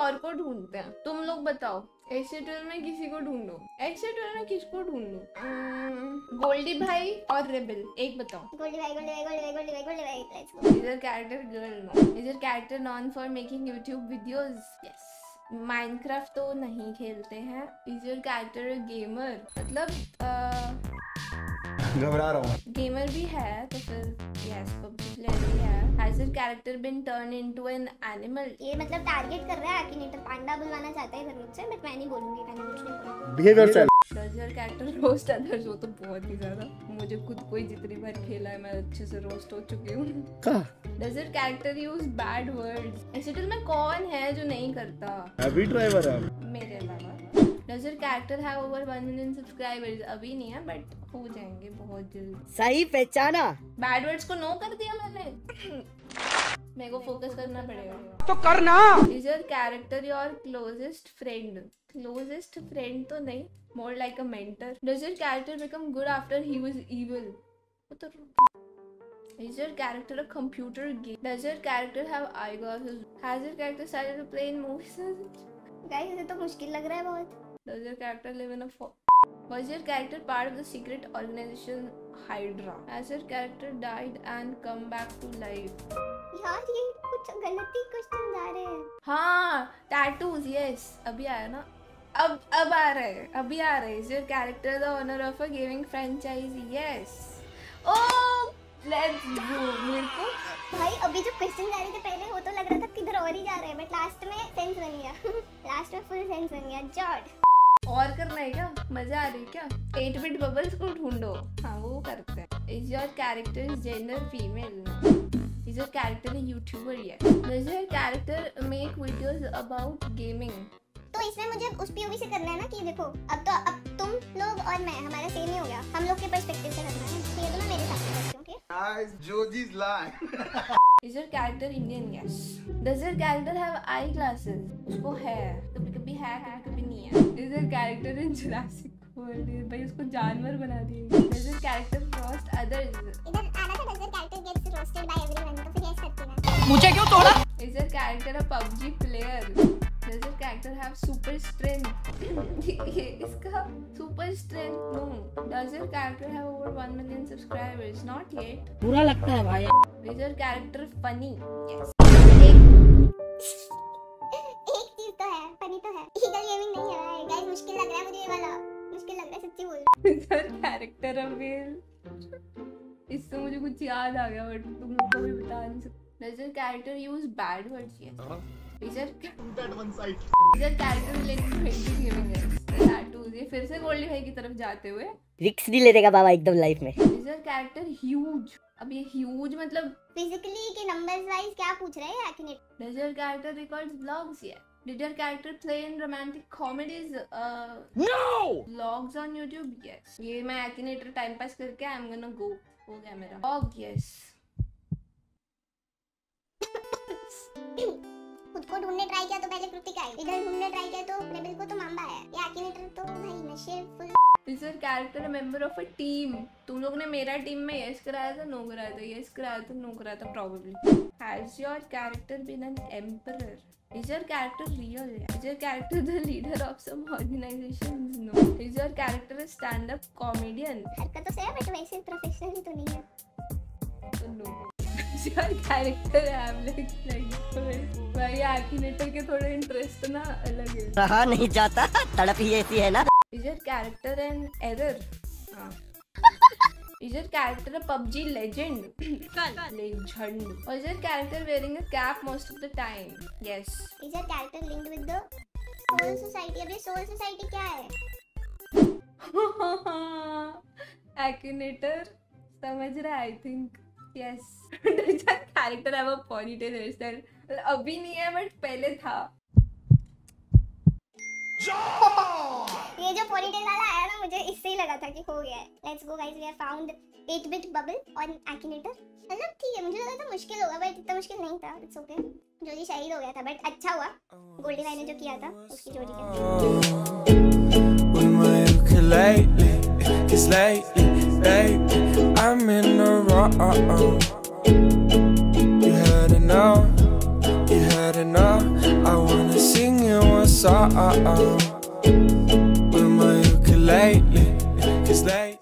और को ढूंढते हैं। तुम लोग बताओ, एक्स12 में किसी को ढूंढो। एक्स12 में किसको ढूंढो? गोल्डी भाई और रेबल, एक बताओ। गोल्डी भाई, गोल्डी भाई, गोल्डी भाई, गोल्डी भाई, गोल्डी भाई। Let's go. Is your character girl? No. Is your character known for making YouTube videos? Yes. Minecraft तो नहीं खेलते हैं। Is your character gamer? मतलब घबरा रहा हूँ। गेमर भी है तो फिर यस, पबजी प्लेयर भी है। Has your character been turn into an animal? ये मतलब टारगेट कर रहा है एक्टिनेटर, पांडा बुलवाना चाहता है इधर मुझसे, बट मैं नहीं बोलूंगी, मैंने कुछ नहीं बोला। Behave yourself. Does your character roast others? वो तो बहुत ही ज्यादा, मुझे खुद को ही जितनी बार खेला है मैं अच्छे से रोस्ट हो चुकी हूँ। Does your character use bad words? Actually में कौन है जो नहीं करता? अभी ड्राइवर है मेरे अलावा। Does your character have over 1 million subscribers? अभी नहीं है बट हो जाएंगे बहुत जल्द। सही पहचाना। बैड वर्ड्स को नो कर दिया मैंने। मेरे को फोकस करना पड़ेगा तो करना। Is your character your closest friend? Closest friend तो नहीं, more like a mentor. Does your character become good after he was evil? Is your character a computer game? Does your character have eyeglasses? Has your character started to play in movies? Guys ये तो मुश्किल लग रहा है बहुत। Does your character live in a Was your character part of the secret organization Hydra? Has your character died and come back to life? यार ये कुछ गलती क्वेश्चन आ रहे हैं। हाँ, tattoos, yes. अभी आया ना? अब आ रहे हैं, अभी आ रहे हैं। Is your character the owner of a gaming franchise? Yes. Oh, let's go. मेरे को भाई अभी जो क्वेश्चन जा रहे थे पहले वो तो लग रहा था किधर और ही जा रहे हैं, बट लास्ट में सेंस बन गया। लास्ट में फुल सेंस बन गया। जॉर्ड और करना है क्या? मजा आ रही है क्या? 8-bit बबल्स को ढूंढो। हाँ वो करते हैं। Is your character gender female? Is your character a YouTuber? Yes. Does your character make videos about gaming? तो इसमें मुझे उस POV से करना है ना कि देखो अब तुम लोग और मैं, हमारा सेम ही हो गया, हम लोग के पर्सपेक्टिव से करना है। तो ये तो मैं मेरे साथ करती हूँ। Okay Guys, Joji's lying. Is your character Indian? Yes. Does your character have eyeglasses? उसको है, कभी है कभी नहीं है। Is your character in Jurassic World? भाई उसको जानवर बना दिए। Does your character roast others? इधर आना था, does your character gets roasted by everyone? तो फिर यस करती ना। मुझे क्यों तोड़ा? Is your character a PUBG player? Does your character have super strength? ये इसका super strength no. Does your character have over 1 million subscribers? Not yet. बुरा लगता है भाई। Is your character funny? Yes. एक चीज तो है, फनी तो है। ईगल गेमिंग नहीं है भाई। गाइस मुश्किल लग रहा है मुझे ये वाला, मुश्किल लग रहा है सच्ची बोल। Is your character a whale? इससे मुझे कुछ याद आ गया बट तुम लोग को भी बता नहीं सकते। Does your character use bad words? Yes. Is your character related to Hindi gaming? Yes. Tattoos. ये फिर से गोल्डी भाई की तरफ जाते हुए। रिक्स नहीं लेगा बाबा एकदम लाइफ में। Is your character huge? अब ये huge मतलब फिजिकली के नंबर्स वाइज क्या पूछ रहे हैं एक्टिनेटर? Does your character records vlogs? Yeah. Did your character play in romantic comedies? No! Vlogs on YouTube? Yes. ये मैं एक्टिनेटर टाइम पास करके I'm gonna go. हो गया मेरा। Vlog yes. खुद को ढूंढने ट्राई किया तो पहले कृतिका आई, इधर ढूंढने ट्राई किया तो रेबल को तो मांबा है, ये एक्टिनेटर तो भाई नशे full. Is your character a member of a team? तुम लोग ने मेरा टीम में यस कराया था, नो कराया था, यस कराया था, नो कराया था probably. Has your character been an emperor? Is your character real? Is your character the leader of some organizations? No. Is your character a stand-up comedian? हरकतों से है बट वैसे प्रोफेशनल तो नहीं है। तो no. Is your character like भाई एक्टिनेटर के थोड़े इंटरेस्ट ना अलग है। रहा नहीं जाता, तड़प ही ऐसी है ना। Is your character an error? Is your character a PUBG legend? Legend. Or is your character wearing a cap most of the time? Yes. Is your character linked with the Soul Society? अब ये Soul Society क्या है? Akinator समझ रहा है I think. Yes. Does your character have a ponytail hairstyle? अभी नहीं है बट पहले था। ये जो पोनीटेल वाला आया ना मुझे इससे ही लगा था कि हो गया है। Let's go guys, we have found 8-bit bubble on Akinator. मतलब ठीक है, मुझे लगा था मुश्किल होगा बट इतना मुश्किल नहीं था। It's okay. जोजी शहीद हो गया था बट अच्छा हुआ गोल्डी भाई ने जो किया था उसकी जोड़ी You had enough, I wanna sing side with my ukulele, 'cause they